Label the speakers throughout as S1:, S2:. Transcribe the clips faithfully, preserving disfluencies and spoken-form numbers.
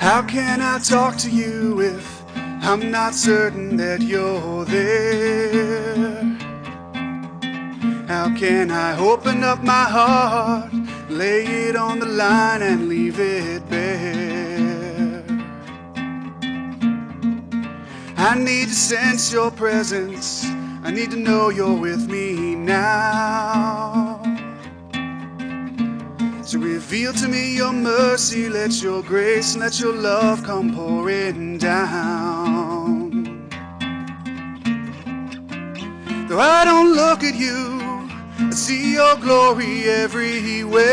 S1: How can I talk to you if I'm not certain that you're there? How can I open up my heart, lay it on the line and leave it bare? I need to sense your presence, I need to know you're with me now. So reveal to me your mercy, let your grace and let your love come pouring down. Though I don't look at you, I see your glory everywhere.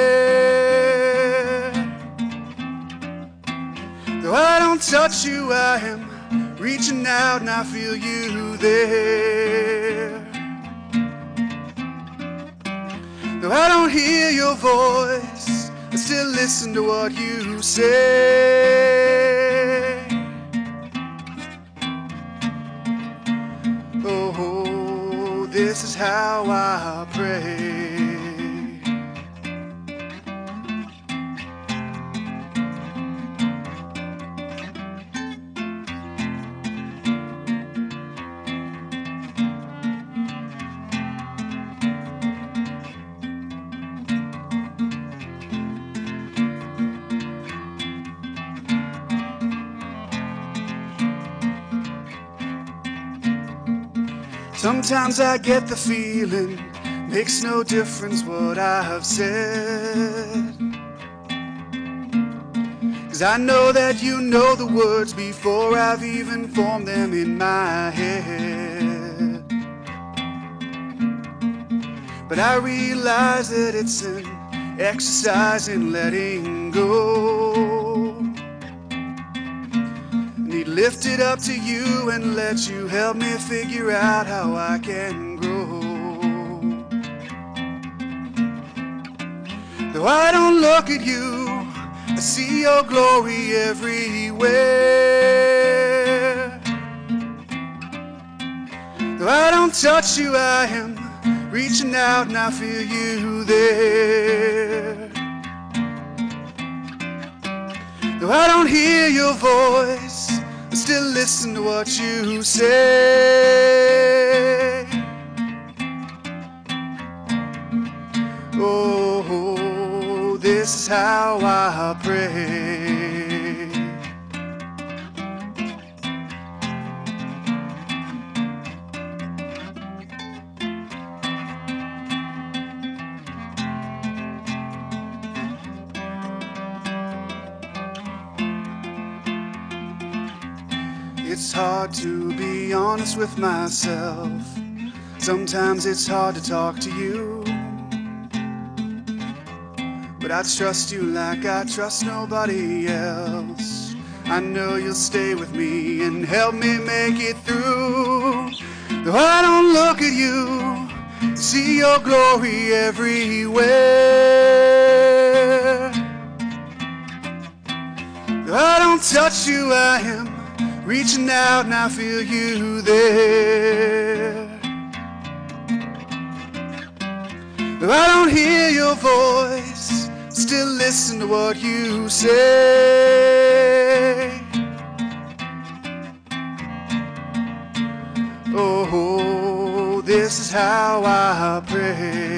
S1: Though I don't touch you, I am reaching out and I feel you there. Though I don't hear your voice, I still listen to what you say. Oh, this is how I pray. Sometimes I get the feeling, makes no difference what I have said. 'Cause I know that you know the words before I've even formed them in my head. But I realize that it's an exercise in letting go. Lift it up to you and let you help me figure out how I can grow. Though I don't look at you, I see your glory everywhere. Though I don't touch you, I am reaching out and I feel you there. Though I don't hear your voice, I still listen to what you say. Oh, this is how I pray. It's hard to be honest with myself. Sometimes it's hard to talk to you. But I trust you like I trust nobody else. I know you'll stay with me and help me make it through. Though I don't look at you, see your glory everywhere. Though I don't touch you, I am reaching out and I feel you there. Though I don't hear your voice, still listen to what you say. Oh, this is how I pray.